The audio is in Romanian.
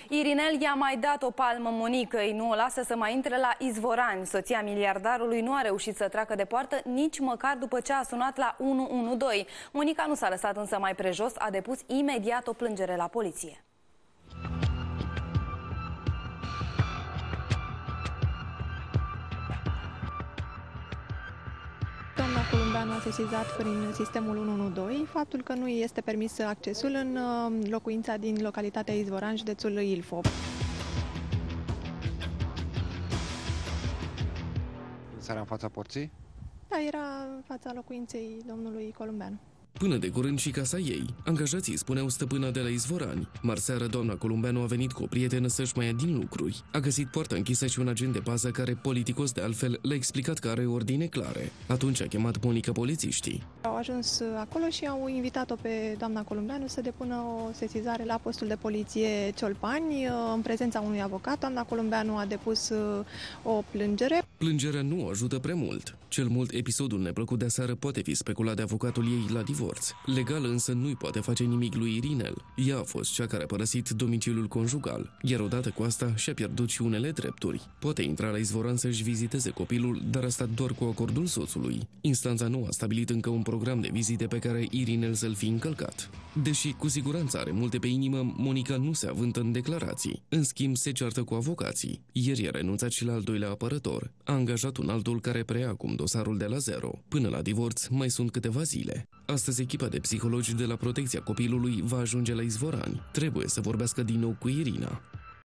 Irinel i-a mai dat o palmă Monicăi, nu o lasă să mai intre la Izvorani. Soția miliardarului nu a reușit să treacă de poartă nici măcar după ce a sunat la 112. Monica nu s-a lăsat însă mai prejos, a depus imediat o plângere la poliție. Doamna Columbeanu a sesizat prin sistemul 112 faptul că nu este permis accesul în locuința din localitatea Izvorani, județul Ilfov. Era în fața porții? Da, era în fața locuinței domnului Columbeanu. Până de curând și casa ei. Angajații spuneau stăpâna de la Izvorani. Marseară, doamna Columbeanu a venit cu o prietenă să-și mai ia din lucruri. A găsit poarta închisă și un agent de pază care, politicos de altfel, le-a explicat că are ordine clare. Atunci a chemat Monica polițiștii. Au ajuns acolo și au invitat-o pe doamna Columbeanu să depună o sesizare la postul de poliție Ciolpani, în prezența unui avocat. Doamna Columbeanu a depus o plângere. Plângerea nu ajută prea mult. Cel mult, episodul neplăcut de aseară poate fi speculat de avocatul ei la divorț. Legal însă nu-i poate face nimic lui Irinel. Ea a fost cea care a părăsit domiciliul conjugal, iar odată cu asta și-a pierdut și unele drepturi. Poate intra la Izvorani să-și viziteze copilul, dar asta doar cu acordul soțului. Instanța nu a stabilit încă un program de vizite pe care Irinel să-l fi încălcat. Deși cu siguranță are multe pe inimă, Monica nu se avântă în declarații. În schimb, se ceartă cu avocații. Ieri a renunțat și la al doilea apărător. A angajat un altul care preia acum dosarul de la zero. Până la divorț mai sunt câteva zile. Astăzi, echipa de psihologi de la Protecția Copilului va ajunge la Izvorani. Trebuie să vorbească din nou cu Irina.